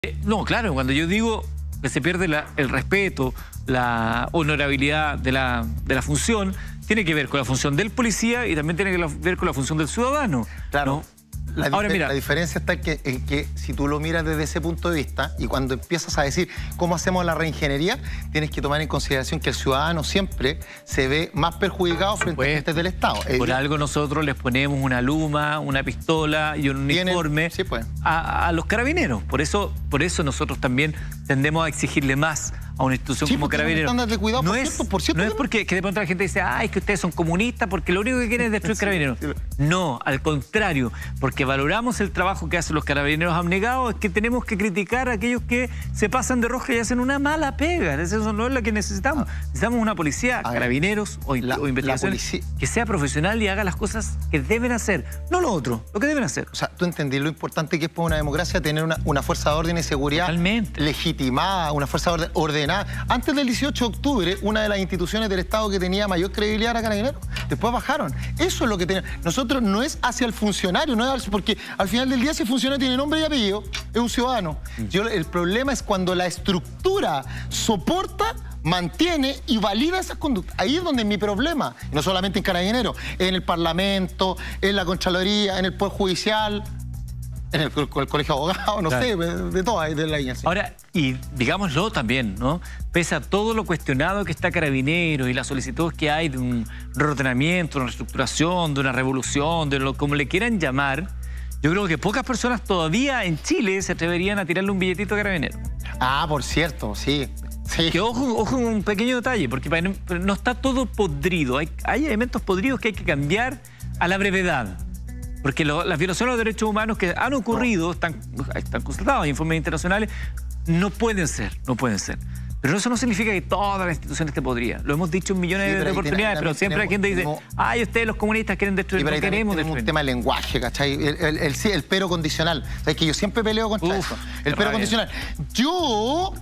No, claro, cuando yo digo que se pierde el respeto, la honorabilidad de la función, tiene que ver con la función del policía y también tiene que ver con la función del ciudadano. Claro. ¿No? Ahora, mira, la diferencia está en que si tú lo miras desde ese punto de vista y cuando empiezas a decir cómo hacemos la reingeniería, tienes que tomar en consideración que el ciudadano siempre se ve más perjudicado frente a agentes del Estado. Por algo nosotros les ponemos una luma, una pistola y un uniforme sí, pues, a los carabineros. Por eso nosotros también tendemos a exigirle más a una institución como Carabineros. De cuidado, no es porque de pronto la gente dice, es que ustedes son comunistas porque lo único que quieren es destruir Carabineros. No, al contrario, porque valoramos el trabajo que hacen los Carabineros abnegados, es que tenemos que criticar a aquellos que se pasan de roja y hacen una mala pega. Eso no es lo que necesitamos. Necesitamos una policía, Carabineros o investigaciones que sea profesional y haga las cosas que deben hacer, no lo otro, lo que deben hacer. O sea, tú entendí lo importante que es para una democracia tener una fuerza de orden y seguridad legitimada, una fuerza de orden ordenada. Antes del 18 de octubre, una de las instituciones del Estado que tenía mayor credibilidad era Carabineros. Después bajaron. Eso es lo que tenemos. Nosotros no es hacia el funcionario, no es porque al final del día, si el funcionario tiene nombre y apellido, es un ciudadano. El problema es cuando la estructura soporta, mantiene y valida esas conductas. Ahí es donde es mi problema. Y no solamente en Carabineros, en el Parlamento, en la Contraloría, en el Poder Judicial, en el Colegio de Abogados, no sé, de todas, de la agencia. Ahora, y digámoslo también, ¿no? Pese a todo lo cuestionado que está Carabineros y las solicitudes que hay de un reordenamiento, una reestructuración, de una revolución, como le quieran llamar, yo creo que pocas personas todavía en Chile se atreverían a tirarle un billetito a Carabineros. Por cierto, sí. Que ojo con un pequeño detalle, porque no está todo podrido. Hay elementos podridos que hay que cambiar a la brevedad. Porque las violaciones a los derechos humanos que han ocurrido, están constatadas en informes internacionales, no pueden ser. Pero eso no significa que toda la institución esté podrida. Lo hemos dicho en millones de oportunidades, pero siempre hay gente que dice, ustedes los comunistas quieren destruir, no queremos destruir. Un tema de lenguaje, ¿cachai? El pero condicional. ¿Sabes? Que yo siempre peleo contra eso. El pero condicional. Yo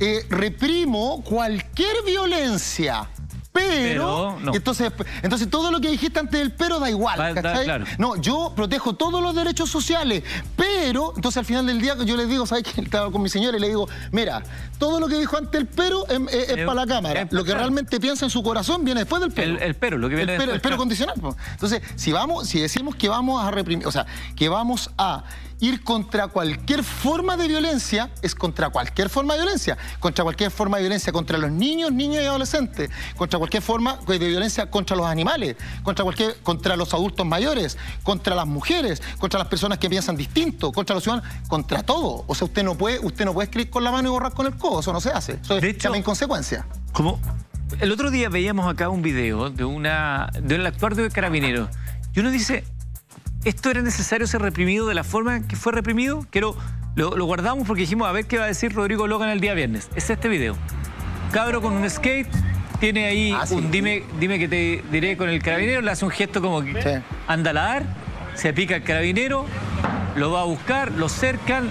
reprimo cualquier violencia. Pero no. entonces todo lo que dijiste antes del pero da igual, ¿cachai? Claro. No, yo protejo todos los derechos sociales, pero entonces al final del día yo les digo, ¿sabes qué? Estaba con mi señora y le digo, mira, todo lo que dijo antes el pero es para la Cámara. Lo que realmente piensa en su corazón viene después del pero. El pero, lo que viene después. El pero condicional. Entonces, si decimos que vamos a reprimir, o sea, que vamos a ir contra cualquier forma de violencia, es contra cualquier forma de violencia. Contra cualquier forma de violencia contra los niños y adolescentes. Contra cualquier forma de violencia contra los animales. Contra los adultos mayores. Contra las mujeres. Contra las personas que piensan distinto. Contra los ciudadanos. Contra todo. O sea, usted no puede escribir con la mano y borrar con el codo. Eso no se hace. Eso es en consecuencia. Como el otro día veíamos acá un video del actuar de Carabineros. Y uno dice, ¿esto era necesario ser reprimido de la forma que fue reprimido? Lo guardamos porque dijimos a ver qué va a decir Rodrigo Logan el día viernes. Es este video. Cabro con un skate, tiene ahí un dime que te diré con el carabinero, le hace un gesto como que anda a ladar, se pica el carabinero, lo va a buscar, lo cercan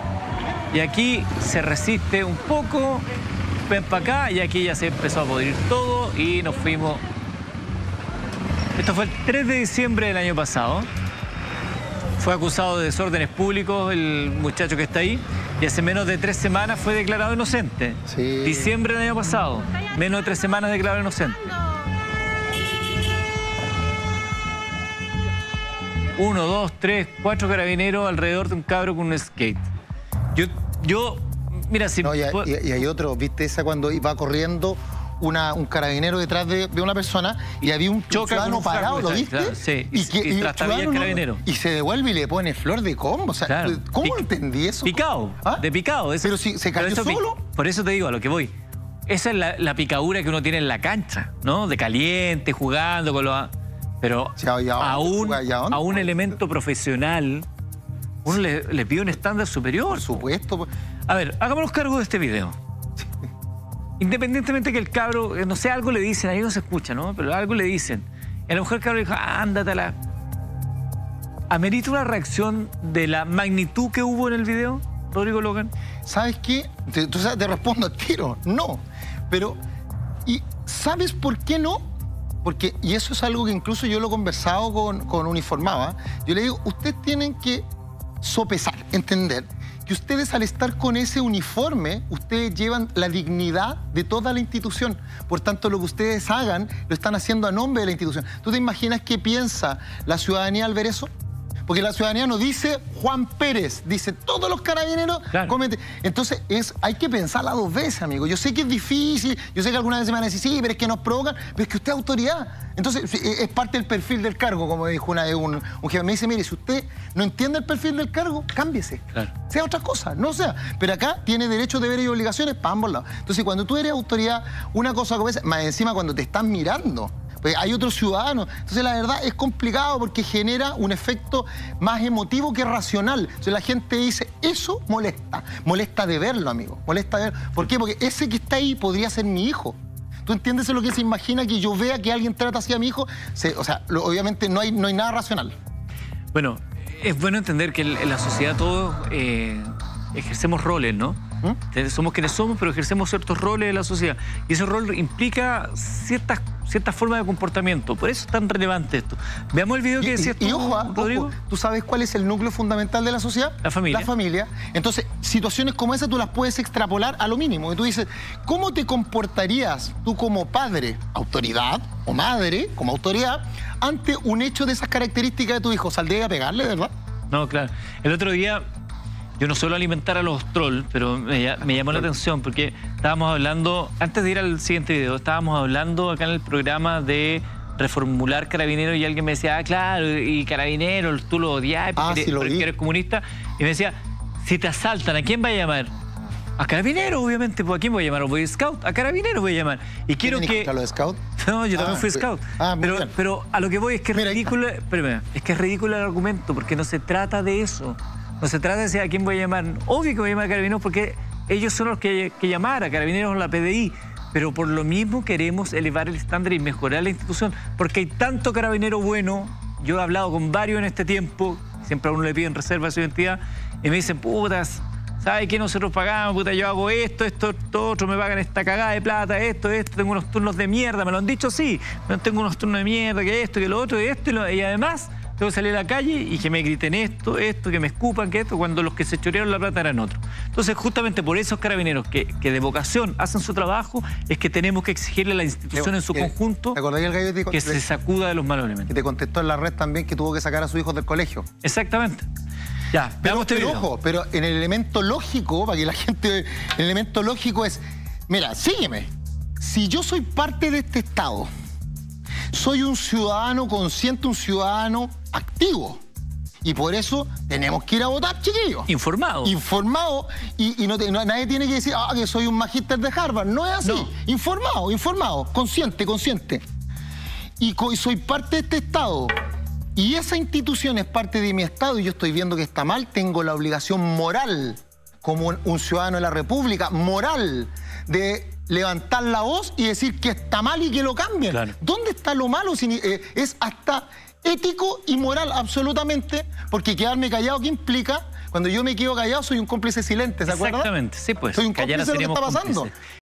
y aquí se resiste un poco, ven para acá y aquí ya se empezó a podrir todo y nos fuimos. Esto fue el 3 de diciembre del año pasado. Fue acusado de desórdenes públicos el muchacho que está ahí y hace menos de 3 semanas fue declarado inocente. Diciembre del año pasado, menos de 3 semanas declarado inocente. 1, 2, 3, 4 carabineros alrededor de un cabro con un skate. Mira, si... No, y hay otro, ¿viste esa cuando iba corriendo un carabinero detrás de una persona y había un ciudadano parado, ¿lo viste? Claro, sí, y trastabilla el carabinero. Y se devuelve y le pone flor de combo. O sea, ¿cómo entendí eso? Picado, de picado. Pero si se cayó solo. Por eso te digo, a lo que voy. Esa es la picadura que uno tiene en la cancha, ¿no? De caliente, jugando con los... Pero a un elemento profesional, uno le pide un estándar superior. Por supuesto. A ver, hagámonos cargo de este video. Independientemente que el cabro, no sé, algo le dicen, ahí no se escucha, ¿no? Pero algo le dicen. Y a lo mejor el cabro le dijo, ándatela. ¿Amerita una reacción de la magnitud que hubo en el video, Rodrigo Logan? ¿Sabes qué? Te respondo al tiro, no. Pero, ¿y sabes por qué no? Porque, y eso es algo que incluso yo lo he conversado con Uniformada, yo le digo, ustedes tienen que sopesar, entender, que que ustedes al estar con ese uniforme, ustedes llevan la dignidad de toda la institución. Por tanto, lo que ustedes hagan, lo están haciendo a nombre de la institución. ¿Tú te imaginas qué piensa la ciudadanía al ver eso? Porque la ciudadanía no dice Juan Pérez, dice todos los carabineros cometen. Entonces hay que pensarla 2 veces, amigo. Yo sé que es difícil, yo sé que algunas veces me van a decir, sí, pero es que nos provocan, pero es que usted es autoridad. Entonces es parte del perfil del cargo, como dijo una vez un jefe. Me dice, mire, si usted no entiende el perfil del cargo, cámbiese. Sea otra cosa, no sea. Pero acá tiene derechos, deberes y obligaciones para ambos lados. Entonces cuando tú eres autoridad, una cosa como esa, más encima cuando te están mirando, pues hay otros ciudadanos. Entonces, la verdad, es complicado porque genera un efecto más emotivo que racional. Entonces, la gente dice, eso molesta. Molesta de verlo, amigo. Molesta de verlo. ¿Por qué? Porque ese que está ahí podría ser mi hijo. ¿Tú entiendes lo que se imagina que yo vea que alguien trata así a mi hijo? O sea, obviamente no hay nada racional. Bueno, es bueno entender que en la sociedad todos ejercemos roles, ¿no? Somos quienes somos, pero ejercemos ciertos roles en la sociedad. Y ese rol implica ciertas formas de comportamiento. Por eso es tan relevante esto. Veamos el video que decías tú, Rodrigo. ¿Tú sabes cuál es el núcleo fundamental de la sociedad? La familia. La familia. Entonces, situaciones como esa tú las puedes extrapolar a lo mínimo. Y tú dices, ¿cómo te comportarías tú como padre, autoridad, o madre, como autoridad, ante un hecho de esas características de tu hijo? ¿Saldría a pegarle, verdad? No, claro. El otro día, yo no suelo alimentar a los trolls, pero me llamó la atención porque estábamos hablando, antes de ir al siguiente video, estábamos hablando acá en el programa de reformular Carabineros y alguien me decía, ah, claro, y Carabineros, tú lo odias porque eres comunista. Y me decía, si te asaltan, ¿a quién va a llamar? A Carabineros, obviamente. ¿A quién voy a llamar? ¿A Boy Scout? A Carabineros voy a llamar. Y quiero que... ¿A los Scout? No, yo también fui Scout. Pero a lo que voy es que es ridículo... Espérame, es que es ridículo el argumento porque no se trata de eso. No se trata de decir a quién voy a llamar. Obvio que voy a llamar a Carabineros porque ellos son los que llamar a Carabineros o la PDI. Pero por lo mismo queremos elevar el estándar y mejorar la institución. Porque hay tanto carabinero bueno. Yo he hablado con varios en este tiempo. Siempre a uno le piden reserva de su identidad. Y me dicen, putas, ¿sabes qué? Nosotros pagamos, puta, yo hago esto, otro, me pagan esta cagada de plata, esto, tengo unos turnos de mierda. Me lo han dicho, sí. Pero tengo unos turnos de mierda, que esto, que lo otro, y además... tengo que salir a la calle y que me griten esto, que me escupan, que esto, cuando los que se chorearon la plata eran otros. Entonces, justamente por esos carabineros que de vocación hacen su trabajo, es que tenemos que exigirle a la institución en su conjunto que se sacuda de los malos elementos. Que te contestó en la red también que tuvo que sacar a sus hijos del colegio. Exactamente. Ya, veamos este video. Ojo, pero en el elemento lógico, para que la gente... El elemento lógico es, mira, sígueme. Si yo soy parte de este Estado, soy un ciudadano consciente, un ciudadano activo. Y por eso tenemos que ir a votar, chiquillos. Informado. Informado. Y nadie tiene que decir, que soy un magíster de Harvard. No es así. No. Informado. Consciente. Y soy parte de este Estado. Y esa institución es parte de mi Estado y yo estoy viendo que está mal. Tengo la obligación moral, como un ciudadano de la República, moral, de levantar la voz y decir que está mal y que lo cambien. Claro. ¿Dónde está lo malo? Es hasta ético y moral, absolutamente, porque quedarme callado, ¿qué implica? Cuando yo me quedo callado, soy un cómplice silente, ¿se acuerdan? Exactamente, sí, pues. Soy un cómplice de lo que está pasando.